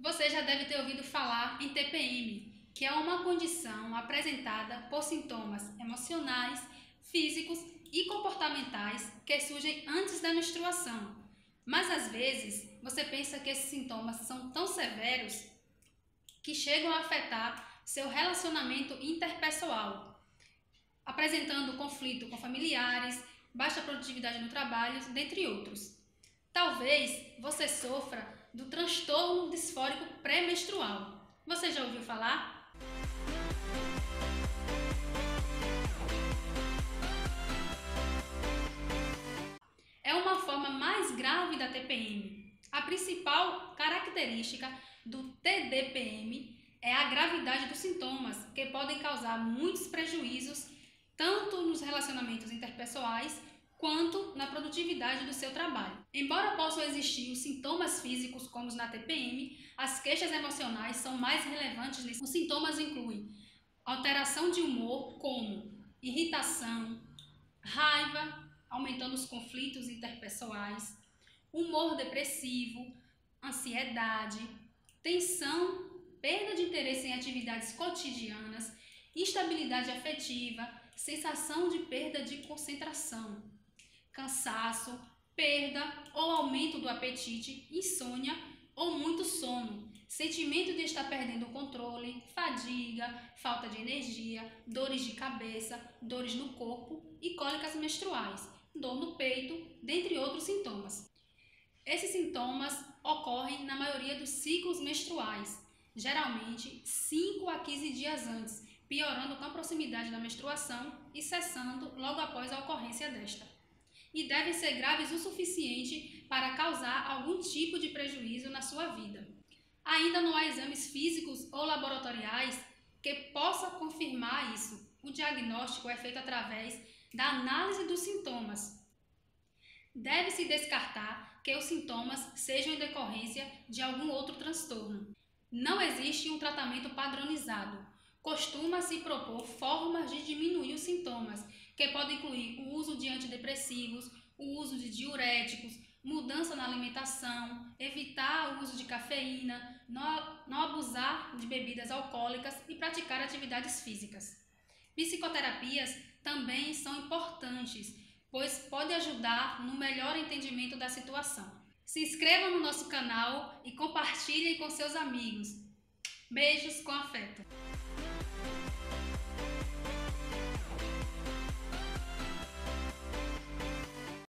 Você já deve ter ouvido falar em TPM, que é uma condição apresentada por sintomas emocionais, físicos e comportamentais que surgem antes da menstruação. Mas às vezes você pensa que esses sintomas são tão severos que chegam a afetar seu relacionamento interpessoal, apresentando conflito com familiares, baixa produtividade no trabalho, dentre outros. Talvez você sofra do transtorno disfórico pré-menstrual. Você já ouviu falar? É uma forma mais grave da TPM. A principal característica do TDPM é a gravidade dos sintomas, que podem causar muitos prejuízos tanto nos relacionamentos interpessoais quanto na produtividade do seu trabalho. Embora possam existir os sintomas físicos, como os na TPM, as queixas emocionais são mais relevantes. Os sintomas incluem alteração de humor, como irritação, raiva, aumentando os conflitos interpessoais, humor depressivo, ansiedade, tensão, perda de interesse em atividades cotidianas, instabilidade afetiva, sensação de perda de concentração, cansaço, perda ou aumento do apetite, insônia ou muito sono, sentimento de estar perdendo o controle, fadiga, falta de energia, dores de cabeça, dores no corpo e cólicas menstruais, dor no peito, dentre outros sintomas. Esses sintomas ocorrem na maioria dos ciclos menstruais, geralmente 5 a 15 dias antes, piorando com a proximidade da menstruação e cessando logo após a ocorrência desta. E devem ser graves o suficiente para causar algum tipo de prejuízo na sua vida. Ainda não há exames físicos ou laboratoriais que possam confirmar isso. O diagnóstico é feito através da análise dos sintomas. Deve-se descartar que os sintomas sejam em decorrência de algum outro transtorno. Não existe um tratamento padronizado. Costuma-se propor formas de diminuir os sintomas, que podem incluir o uso de antidepressivos, o uso de diuréticos, mudança na alimentação, evitar o uso de cafeína, não abusar de bebidas alcoólicas e praticar atividades físicas. Psicoterapias também são importantes, pois pode ajudar no melhor entendimento da situação. Se inscreva no nosso canal e compartilhe com seus amigos. Beijos com afeto!